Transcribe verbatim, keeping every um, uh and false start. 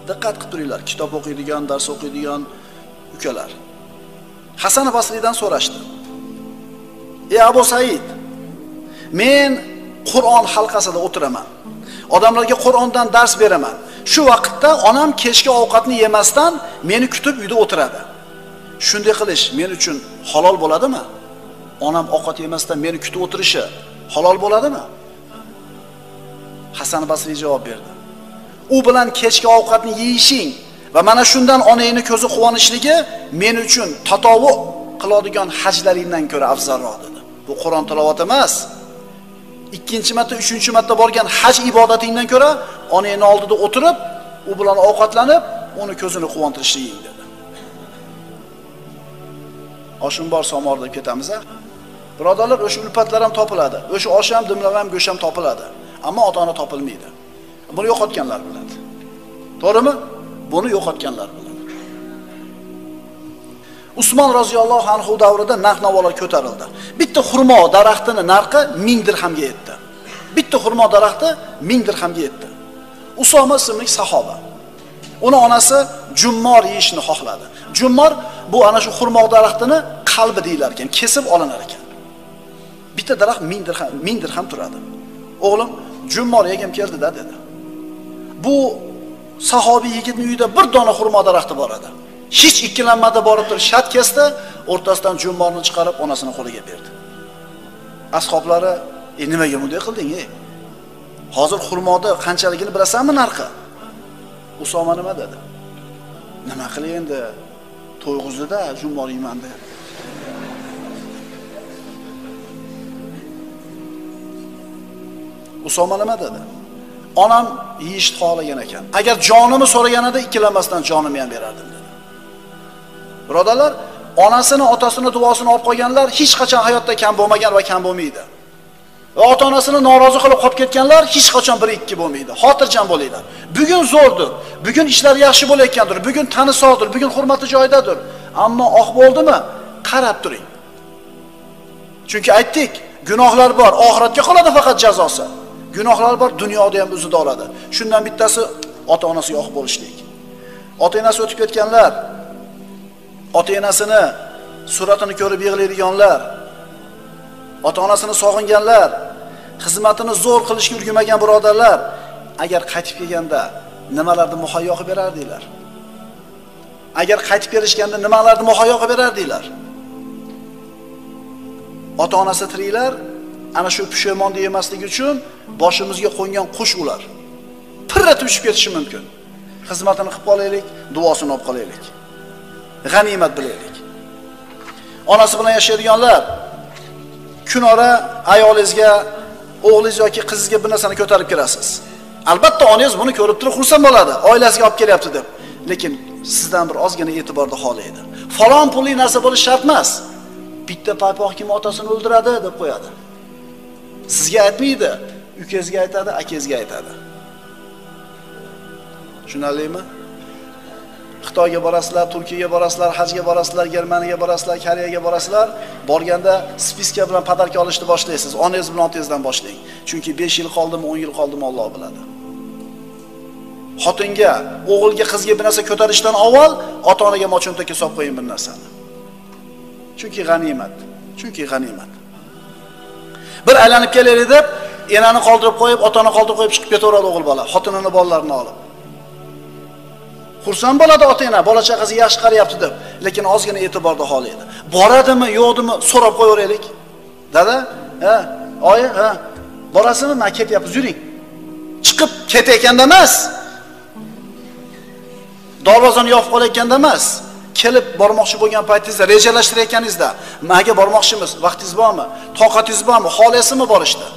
Diqqat qilib turinglar, kitob o'qiydigan, dars o'qiydigan ukalar. Hasan Basriydan so'rashdi. "Ey Abu Said, men Qur'on halqasida o'tiraman. Odamlarga Qur'ondan dars beraman. Shu vaqtda onam kechki ovqatni yemasdan meni kutib uyda o'tiradi. Shunday qilish men uchun halol bo'ladimi? Onam ovqat yemasdan meni kutib o'tirishi halol bo'ladimi?" Hasan Basriy javob berdi. "U bilan kechki ovqatni yeyishing va mana shundan onangni ko'zi quvonishligi men uchun tatovu qiladigan hajlaringdan ko'ra afzalroq" dedi. Bu Qur'on tilovat emas. Ikkinchi marta, uchinchi marta borgan haj ibodatingdan ko'ra onangning oldida o'tirib, u bilan ovqatlanib, uni ko'zini quvontirishliging dedi. Oshim bor somor deb ketamiz a? Birodarlar, o'sha ulfatlar ham topiladi. O'sha osh ham, dimlam ham, go'sh ham topiladi. Ammo ota-ona topilmaydi. Buni yo'qotganlar biladi. To'g'rimi? Buni yo'qotganlar biladi. Usmon roziyallohu anhu davrida narx-navolar ko'tarildi. Bitta xurmo daraxtini narxi ming dirhamga yetdi. Bitta xurmo daraxti ming dirhamga yetdi. Usoma ismli sahoba. Uni onasi jummor yeyishni xohladi. Jummor bu ana shu xurmo daraxtini qalbi deyilar ekan, kesib olinar ekan. Bitta daraxt ming dirham, ming dirham turadi. O'g'lim, jummor yegim keldi-da dedi. Bu sahobiy yigitning uyida bir dona xurmo daraxti bor edi. Hech ikkilanmadi, borib turib shat kesdi, o'rtasidan jummorni chiqarib onasining qo'liga berdi. Ashoblari, "E nimaga bunday qilding, ey? Hozir xurmoni qanchaligini bilasanmi narxi?" Usoma nima dedi? "Nima qilay endi? To'yg'izda jummor yeyman" dedi. Usoma nima dedi? "Onam yeyishni xohlagan ekan. Agar jonimni so'raganida ikkilanmasdan jonimni ham berardim" dedi. Birodarlar, onasini, otasini duosini olib qolganlar hech qachon hayotda kam bo'lmagan va kam bo'lmaydi. Va ota-onasini norozi qilib qolib ketganlar hech qachon bir ikki bo'lmaydi. Xotirjam bo'linglar. Bugun zo'rdir. Bugun ishlar yaxshi bo'layotgandir. Bugun tani sog'dir. Bugun hurmati joyidadir. Ammo oq bo'ldimi? Qarab turing. Chunki aytdik, gunohlar bor, oxiratga qoladi faqat jazosi. Gunohlar bor, dunyoda ham o'zida oladi. Shundan bittasi ota-onasiga oq bo'lishlik. Ota-onasi o'tib ketganlar, ota-onasini suratini ko'rib yig'laydiganlar, ota-onasini sog'inganlar, xizmatini zo'r qilishga ulgurmagan birodarlar, agar qaytib kelganda nimalarni muhayyo qilib berardinglar? Agar qaytib kelishganda nimalarni muhayyo qilib berardinglar? Ota-onasi tiriklar, ana shu pushaymonni yemasligi uchun boshimizga qo'ngan qush ular. Pirratib uchib ketishi mumkin. Xizmatini qilib qolaylik, duosini olib qolaylik. G'animat bilaylik. Onasi bilan yashaydiganlar, kunora ayolingizga, o'g'lingiz yoki qizingizga bir narsani ko'tarib kirasiz. Albatta onangiz buni ko'rib turib xursand bo'ladi, oilasiga olib kelyapti deb. Lekin sizdan bir ozgina e'tiborni xohlaydi. Falon pulli narsa bo'lish shart emas. Bitta paypoq kim otasini o'ldiradi deb qo'yadi. Sizga aytmaydi, ukangizga aytadi, akangizga aytadi. Tushunarlimi? Xitoyga borasizlar, Turkiyaga borasizlar, hajga borasizlar, Germaniyaga borasizlar, Koreyaga borasizlar, borganda spiska bilan podarka olishni boshlaysiz. Onangiz bilan otangizdan boshlang. Chunki besh yil qoldimi, o'n yil qoldimi Alloh biladi. Xotinga, o'g'ilga, qizga bir narsa ko'tarishdan avval ota-onaga mo'chontakka solib qo'ying bir narsani. Chunki g'animat. Chunki g'animat. Bir aylanib kelaylik deb, enani qoldirib qo'yib, ota-ona qoldirib qo'yib chiqib ketaveradi o'g'il bola, xotinini, bolalarini olib. Xursand bo'ladi ota-ona, bola-chaqasi yaxshi qarayapti deb, lekin ozgina e'tiborda xohlaydi. Boradimi, yo'qdimi so'rab qo'yaveraylik. Dada, ha, oyi, ha, borasizmi? Men ketyapmiz, yuring. Chiqib ketayotganda emas. Darvozani yopib qolayotganda emas. Kelib bormoqchi bo'lgan paytingizda, rejalashtirayotganingizda, menga bormoqchimiz, vaqtingiz bormi? Toqatingiz bormi? Xohlasizmi borishdi?